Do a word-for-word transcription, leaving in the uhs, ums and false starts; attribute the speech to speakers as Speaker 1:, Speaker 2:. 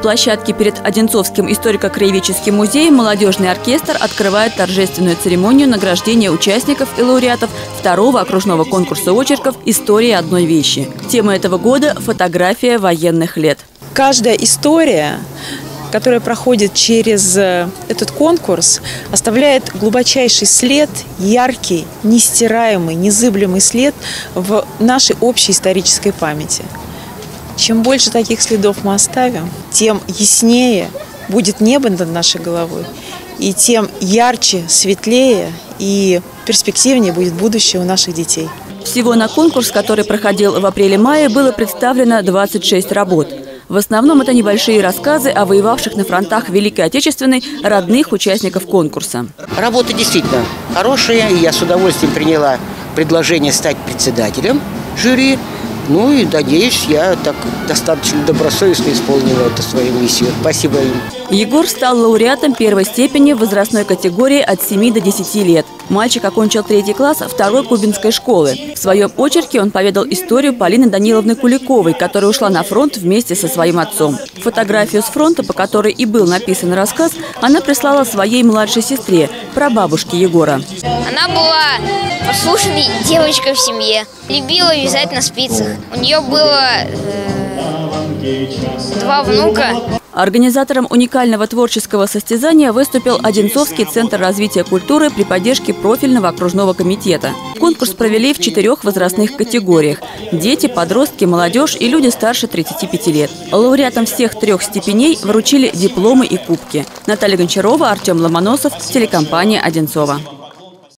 Speaker 1: площадке перед Одинцовским историко-краеведческим музеем молодежный оркестр открывает торжественную церемонию награждения участников и лауреатов второго окружного конкурса очерков «История одной вещи». Тема этого года – фотография военных лет.
Speaker 2: Каждая история, которая проходит через этот конкурс, оставляет глубочайший след, яркий, нестираемый, незыблемый след в нашей общей исторической памяти. Чем больше таких следов мы оставим, тем яснее будет небо над нашей головой, и тем ярче, светлее и перспективнее будет будущее у наших детей.
Speaker 1: Всего на конкурс, который проходил в апреле-мае, было представлено двадцать шесть работ. В основном это небольшие рассказы о воевавших на фронтах Великой Отечественной родных участников конкурса.
Speaker 3: Работа действительно хорошая, и я с удовольствием приняла предложение стать председателем жюри. Ну и, надеюсь, я так достаточно добросовестно исполнила эту свою миссию. Спасибо им.
Speaker 1: Егор стал лауреатом первой степени в возрастной категории от семи до десяти лет. Мальчик окончил третий класс второй кубинской школы. В своем очерке он поведал историю Полины Даниловны Куликовой, которая ушла на фронт вместе со своим отцом. Фотографию с фронта, по которой и был написан рассказ, она прислала своей младшей сестре, прабабушке Егора.
Speaker 4: Она была послушной девочкой в семье, любила вязать на спицах. У нее было э, два внука.
Speaker 1: Организатором уникального творческого состязания выступил Одинцовский центр развития культуры при поддержке профильного окружного комитета. Конкурс провели в четырех возрастных категориях – дети, подростки, молодежь и люди старше тридцати пяти лет. Лауреатам всех трех степеней вручили дипломы и кубки. Наталья Гончарова, Артем Ломоносов, телекомпания «Одинцова».